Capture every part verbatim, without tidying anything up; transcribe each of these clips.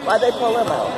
Why'd they pull him out?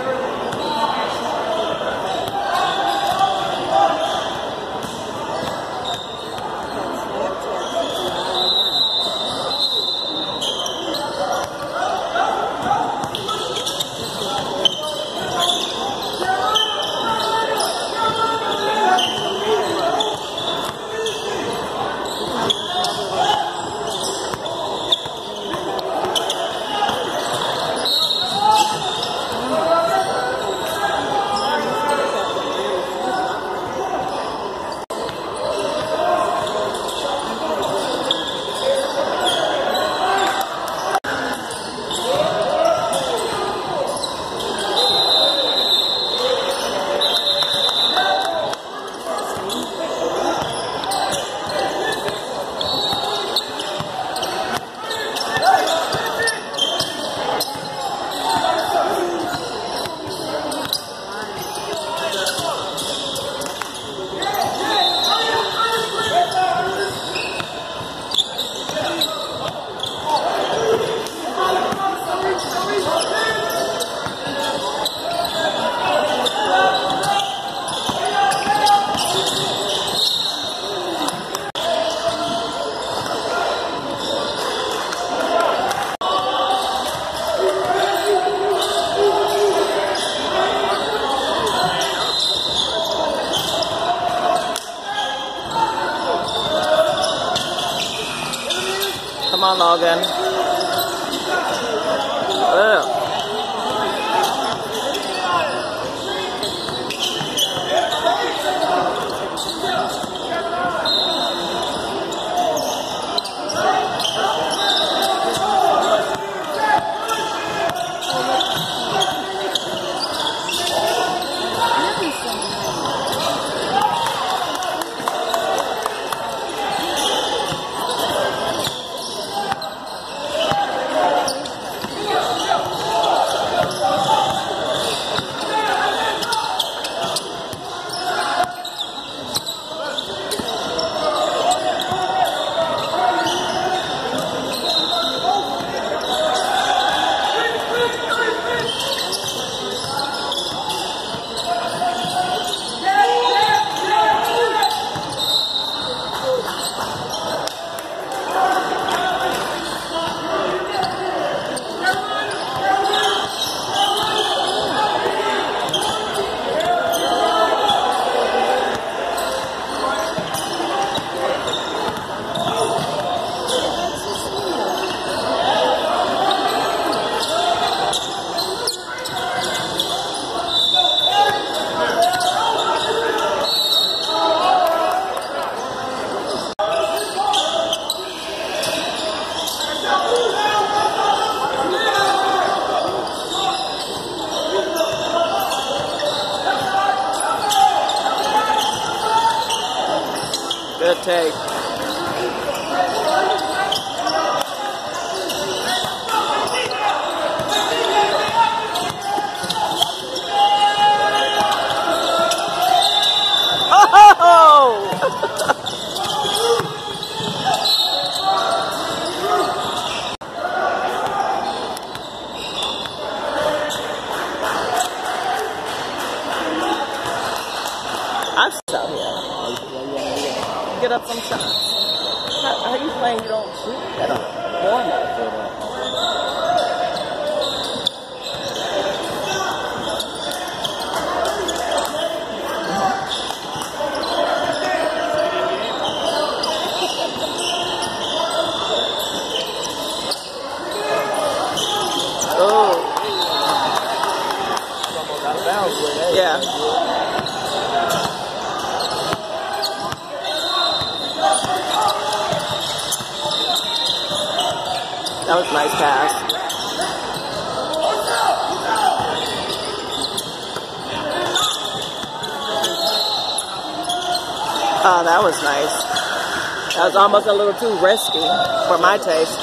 Come on, Logan. Ugh. Good take. Oh! I'm out here. Get up some shots. How, how you playing? You don't shoot at a warm up. Oh. Yeah. That was a nice pass. Oh, that was nice. That was almost a little too risky for my taste.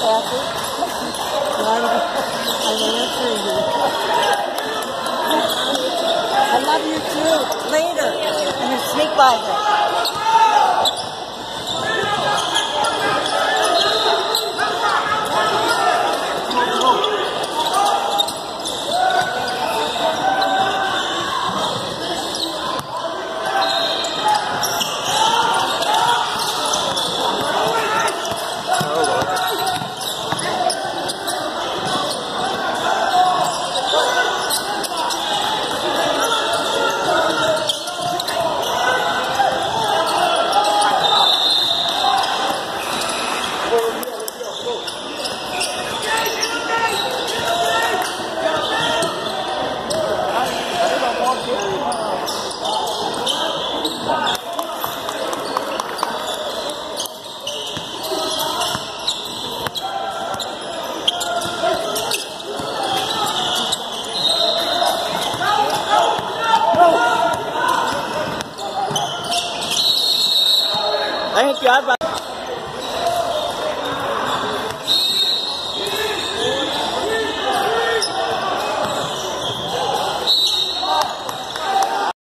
Kathy. I'm answering you. I love you too. Later. I'm going to sneak by her. I think you